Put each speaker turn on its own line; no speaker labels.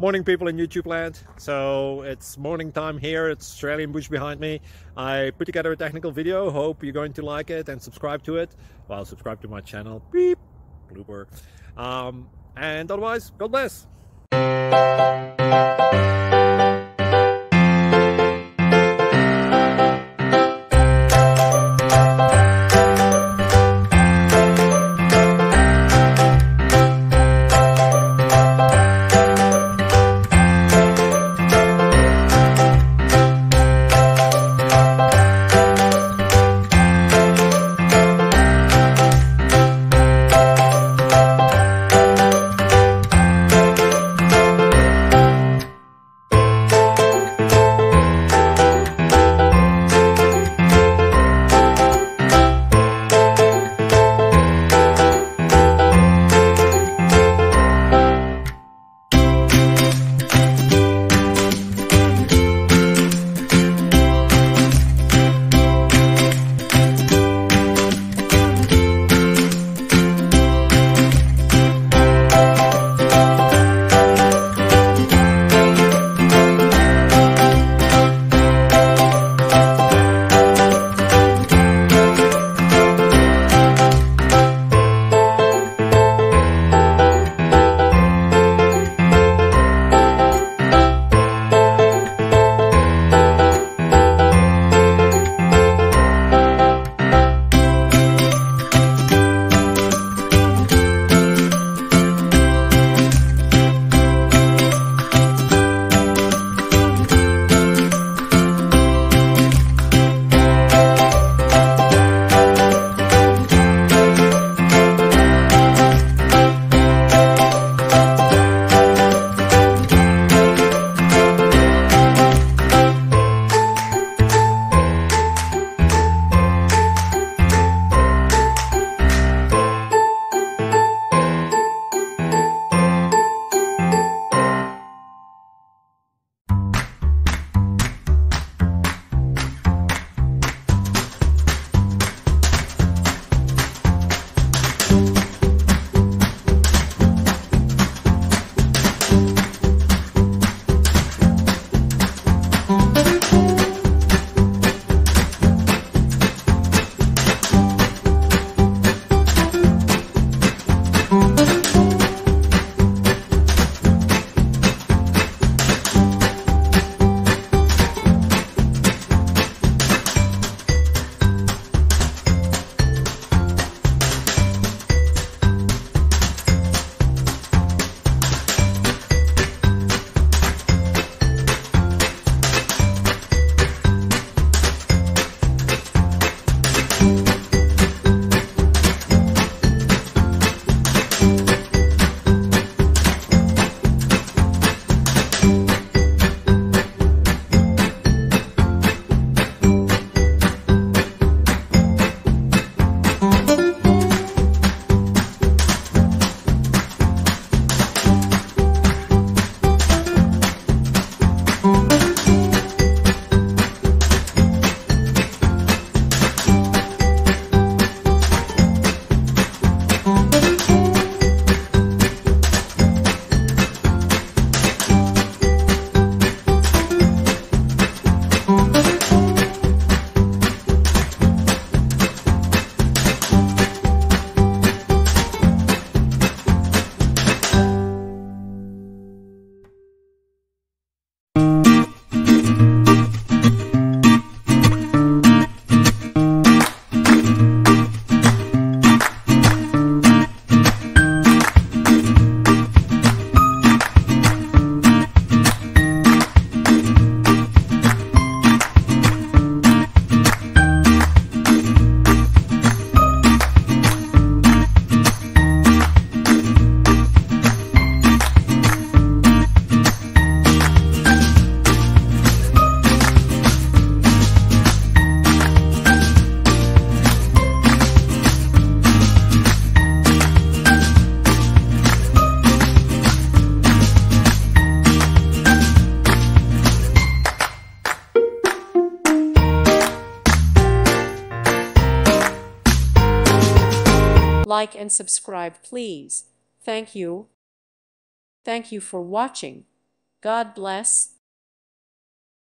Morning, people in YouTube land. So it's morning time here. It's Australian bush behind me. I put together a technical video. Hope you're going to like it and subscribe to it. Well, subscribe to my channel. Beep. Blooper. And otherwise, God bless.
Like and subscribe, please. Thank you. Thank you for watching. God bless.